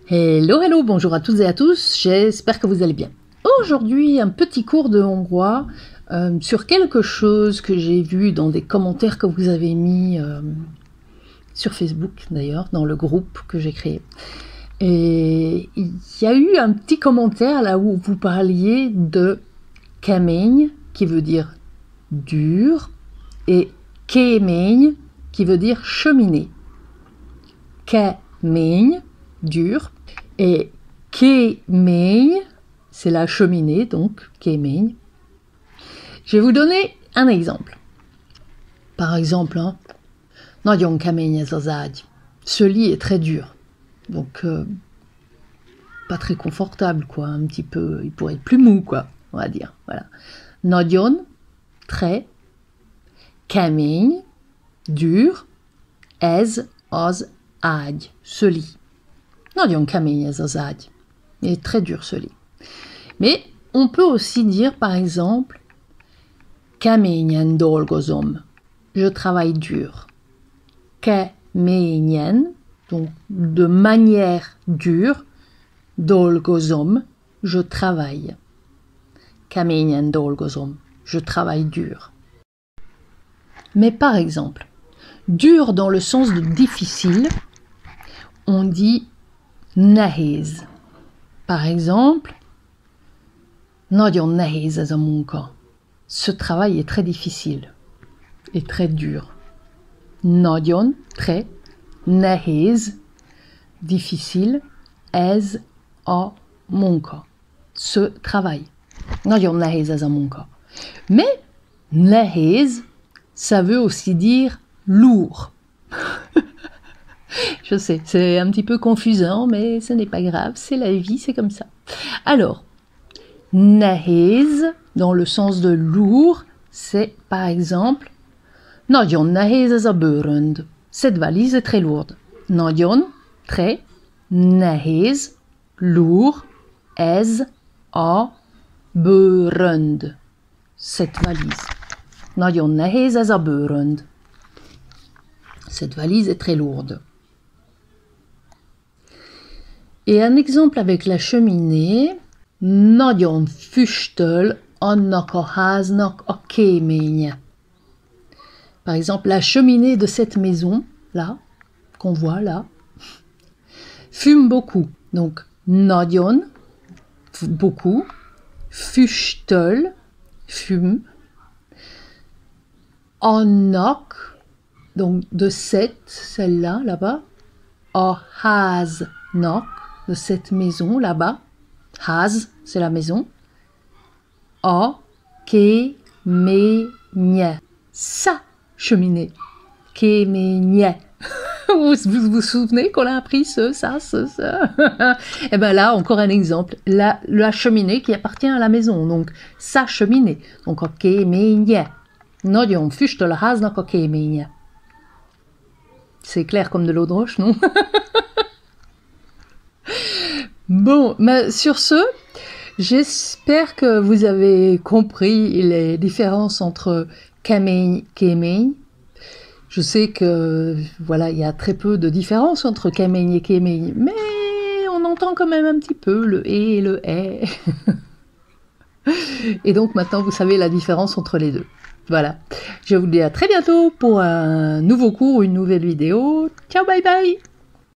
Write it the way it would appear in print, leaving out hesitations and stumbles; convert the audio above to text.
Hello, hello, bonjour à toutes et à tous, j'espère que vous allez bien. Aujourd'hui, un petit cours de hongrois sur quelque chose que j'ai vu dans des commentaires que vous avez mis sur Facebook d'ailleurs, dans le groupe que j'ai créé. Et il y a eu un petit commentaire là où vous parliez de kemény, qui veut dire dur, et kémény, qui veut dire cheminée. Kemény, dur, et kémény, c'est la cheminée, donc kémény. Je vais vous donner un exemple. Par exemple, nagyon kemény ez az ágy. Ce lit est très dur, donc pas très confortable, quoi, un petit peu, il pourrait être plus mou, quoi, on va dire, voilà. Nagyon, très, kemény, dur, ez az ágy, ce lit. Nagyon kemény ez az ágy. Il est très dur, ce lit. Mais on peut aussi dire, par exemple, keményen dolgozom. Je travaille dur. Keményen, donc de manière dure, dolgozom, je travaille. Keményen dolgozom, je travaille dur. Mais par exemple, dur dans le sens de difficile, on dit nehéz. Par exemple, nagyon nehéz ez a munka. Ce travail est très difficile et très dur. Nagyon, très, nehéz, difficile, ez a munka. Ce travail. Nagyon nehéz ez a munka. Mais nehéz, ça veut aussi dire lourd. Je sais, c'est un petit peu confusant, mais ce n'est pas grave, c'est la vie, c'est comme ça. Alors, nehéz, dans le sens de lourd, c'est par exemple nagyon nehéz ez a bőrönd. Cette valise est très lourde. Nagyon, très, nehéz, lourd, ez a bőrönd. Cette valise. Nagyon nehéz ez a bőrönd. Cette valise est très lourde. Et un exemple avec la cheminée, nagyon füstöl annak a háznak a kéménye. Par exemple, la cheminée de cette maison, là, qu'on voit là, fume beaucoup. Donc, nagyon, beaucoup, füstöl, fume, annak, donc de cette, celle-là, là-bas, a háznak, de cette maison là-bas. Ház, c'est la maison. A kéménye. Sa cheminée. Kéménye. Vous vous souvenez qu'on a appris ça. Et bien là, encore un exemple. La cheminée qui appartient à la maison. Donc, sa cheminée. Donc, a kéménye. Nagyon füstöl a háznak a kéménye. C'est clair comme de l'eau de roche, non? Bon, mais sur ce, j'espère que vous avez compris les différences entre kemény, kémény. Je sais que, voilà, il y a très peu de différences entre kemény et kémény, mais on entend quand même un petit peu le et le est. Et donc maintenant, vous savez la différence entre les deux. Voilà. Je vous dis à très bientôt pour un nouveau cours, une nouvelle vidéo. Ciao, bye bye!